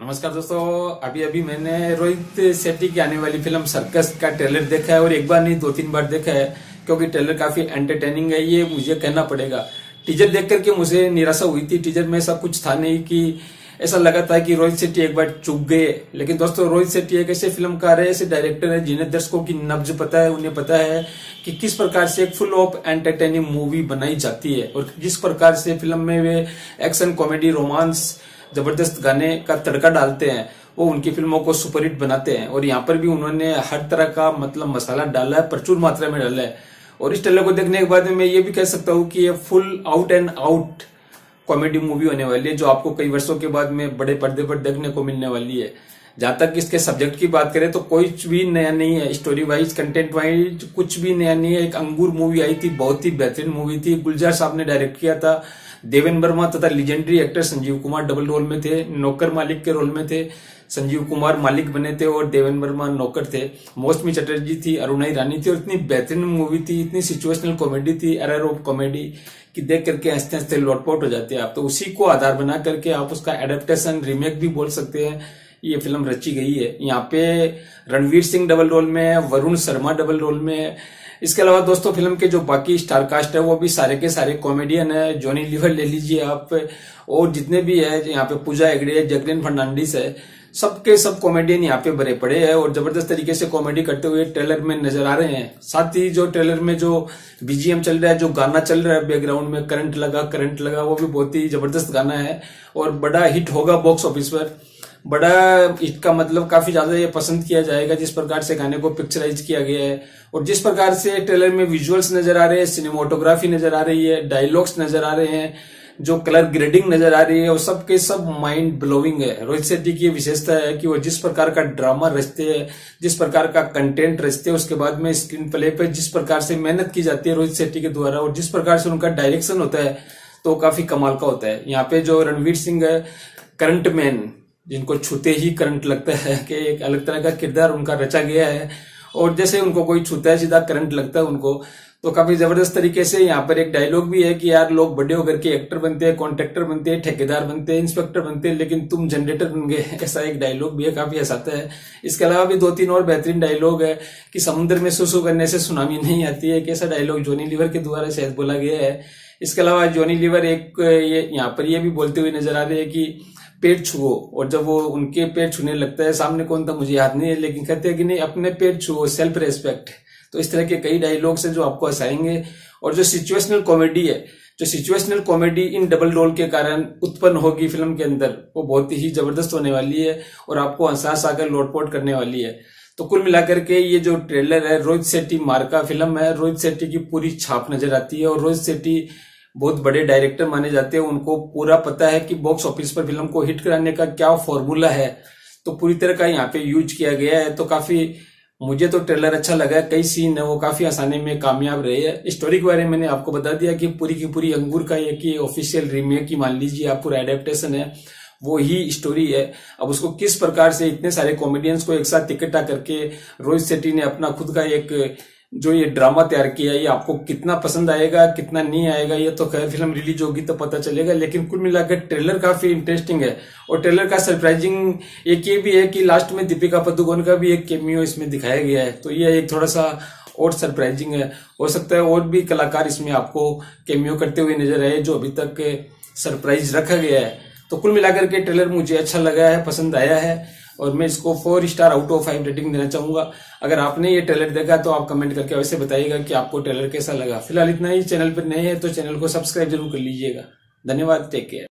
नमस्कार दोस्तों। अभी अभी मैंने रोहित शेट्टी की आने वाली फिल्म सर्कस का ट्रेलर देखा है और एक बार नहीं 2-3 बार देखा है, क्योंकि ट्रेलर काफी एंटरटेनिंग है, ये मुझे कहना पड़ेगा। टीजर देख करके मुझे निराशा हुई थी। टीजर में ऐसा कुछ था नहीं कि ऐसा लगा था कि रोहित शेट्टी एक बार चूक गए। लेकिन दोस्तों, रोहित शेट्टी एक ऐसे फिल्मकार है, ऐसे डायरेक्टर है जिन्हें दर्शकों की नब्ज पता है। उन्हें पता है कि किस प्रकार से एक फुल ऑफ एंटरटेनिंग मूवी बनाई जाती है और जिस प्रकार से फिल्म में वे एक्शन, कॉमेडी, रोमांस, जबरदस्त गाने का तड़का डालते हैं, वो उनकी फिल्मों को सुपरहिट बनाते हैं। और यहाँ पर भी उन्होंने हर तरह का मसाला डाला है, प्रचुर मात्रा में डाला है। और इस ट्रेलर को देखने के बाद मैं ये भी कह सकता हूँ कि ये full out and out comedy movie होने वाली है, जो आपको कई वर्षों के बाद में बड़े पर्दे पर देखने को मिलने वाली है। जहां तक इसके सब्जेक्ट की बात करें तो कुछ भी नया नहीं है। स्टोरी वाइज, कंटेंट वाइज कुछ भी नया नहीं है। एक अंगूर मूवी आई थी, बहुत ही बेहतरीन मूवी थी। गुलजार साहब ने डायरेक्ट किया था। देवेन वर्मा तथा legendary actor Sanjeev Kumar double role में थे। नौकर मालिक के रोल में थे। संजीव कुमार मालिक बने थे और देवेन वर्मा नौकर थे। मौसमी चटर्जी थी, अरुणा ईरानी थी। और इतनी बेहतरीन मूवी थी, इतनी सिचुएशनल कॉमेडी थी, एरर ऑफ कॉमेडी कि देख करके हंसते हंसते लोटपोट हो जाते हैं आप। तो उसी को आधार बना करके आप उसका एडेप्टेशन, रीमेक भी बोल सकते हैं, ये फिल्म रची गई है। यहाँ पे रणवीर सिंह डबल रोल में है, वरुण शर्मा डबल रोल में है। इसके अलावा दोस्तों, फिल्म के जो बाकी स्टार कास्ट है वो भी सारे के सारे कॉमेडियन है। जॉनी लीवर ले लीजिए आप, और जितने भी है यहाँ पे पूजा हेगड़े, जैकलिन फर्नांडिस है, सबके सब कॉमेडियन यहाँ पे भरे पड़े हैं और जबरदस्त तरीके से कॉमेडी करते हुए ट्रेलर में नजर आ रहे हैं। साथ ही जो ट्रेलर में जो बीजीएम चल रहा है, जो गाना चल रहा है बैकग्राउंड में, करंट लगा, वो भी बहुत ही जबरदस्त गाना है और बड़ा हिट होगा बॉक्स ऑफिस पर। बड़ा हिट का मतलब काफी ज्यादा ये पसंद किया जाएगा, जिस प्रकार से गाने को पिक्चराइज किया गया है और जिस प्रकार से ट्रेलर में विजुअल्स नजर आ रहे हैं, सिनेमाटोग्राफी नजर आ रही है, डायलॉग्स नजर आ रहे हैं, जो कलर ग्रेडिंग नजर आ रही है, और सबके सब माइंड ब्लोइंग है। रोहित शेट्टी की विशेषता है कि वो जिस प्रकार का ड्रामा रचते हैं, जिस प्रकार का कंटेंट रचते हैं, उसके बाद में स्क्रीन प्ले पे जिस प्रकार से मेहनत की जाती है रोहित शेट्टी के द्वारा और जिस प्रकार से उनका डायरेक्शन होता है, तो काफी कमाल का होता है। यहाँ पे जो रणवीर सिंह है, करंट मैन, जिनको छूते ही करंट लगता है कि एक अलग तरह का किरदार उनका रचा गया है, और जैसे उनको कोई छूता है सीधा करंट लगता है उनको। तो काफी जबरदस्त तरीके से यहाँ पर एक डायलॉग भी है कि यार, लोग बड़े होकर के एक्टर बनते हैं, कॉन्ट्रैक्टर बनते हैं, ठेकेदार बनते हैं, इंस्पेक्टर बनते हैं, लेकिन तुम जनरेटर बन गए। ऐसा एक डायलॉग भी है, काफी हंसाता है। इसके अलावा भी 2-3 और बेहतरीन डायलॉग है कि समुद्र में सुसु करने से सुनामी नहीं आती है। एक ऐसा डायलॉग जॉनी लीवर के द्वारा शायद बोला गया है। इसके अलावा जॉनी लीवर यहाँ पर ये भी बोलते हुए नजर आ रहे हैं कि पेट छुओ, और जब वो उनके पेट छूने लगता है, सामने कौन था मुझे याद नहीं है, लेकिन कहते हैं कि नहीं, अपने पेट छुओ, सेल्फ रेस्पेक्ट। तो इस तरह के कई डायलॉग्स हैं जो आपको हंसाएंगे। और जो सिचुएशनल कॉमेडी है, जो सिचुएशनल कॉमेडी इन डबल रोल के कारण उत्पन्न होगी फिल्म के अंदर, वो बहुत ही जबरदस्त होने वाली है और आपको हंसा हंसाकर लोटपोट करने वाली है। तो कुल मिलाकर के ये जो ट्रेलर है, रोहित शेट्टी मार्का फिल्म है। रोहित शेट्टी की पूरी छाप नजर आती है और रोहित शेट्टी बहुत बड़े डायरेक्टर माने जाते हैं। उनको पूरा पता है कि बॉक्स ऑफिस पर फिल्म को हिट कराने का क्या फॉर्मूला है, तो पूरी तरह का यहाँ पे यूज किया गया है। तो काफी मुझे तो ट्रेलर अच्छा लगा। कई सीन है वो काफी आसानी में कामयाब रहे हैं। स्टोरी के बारे में मैंने आपको बता दिया कि पूरी की पूरी अंगूर का एक ही ऑफिशियल रीमेक ही मान लीजिए आप, पूरा एडेप्टेशन है, वो ही स्टोरी है। अब उसको किस प्रकार से इतने सारे कॉमेडियंस को एक साथ इकट्ठा करके रोहित शेट्टी ने अपना खुद का एक जो ये ड्रामा तैयार किया, ये आपको कितना पसंद आएगा, कितना नहीं आएगा, ये तो खैर फिल्म रिलीज होगी तो पता चलेगा। लेकिन कुल मिलाकर ट्रेलर काफी इंटरेस्टिंग है। और ट्रेलर का सरप्राइजिंग एक ये भी है कि लास्ट में दीपिका पादुकोण का भी एक कैमियो इसमें दिखाया गया है, तो ये एक थोड़ा सा और सरप्राइजिंग है। हो सकता है और भी कलाकार इसमें आपको कैमियो करते हुए नजर आए, जो अभी तक सरप्राइज रखा गया है। तो कुल मिलाकर के ट्रेलर मुझे अच्छा लगा है, पसंद आया है और मैं इसको 4 स्टार आउट ऑफ 5 रेटिंग देना चाहूंगा। अगर आपने ये ट्रेलर देखा तो आप कमेंट करके वैसे बताइएगा कि आपको ट्रेलर कैसा लगा। फिलहाल इतना ही। चैनल पर नए हैं तो चैनल को सब्सक्राइब जरूर कर लीजिएगा। धन्यवाद, टेक केयर।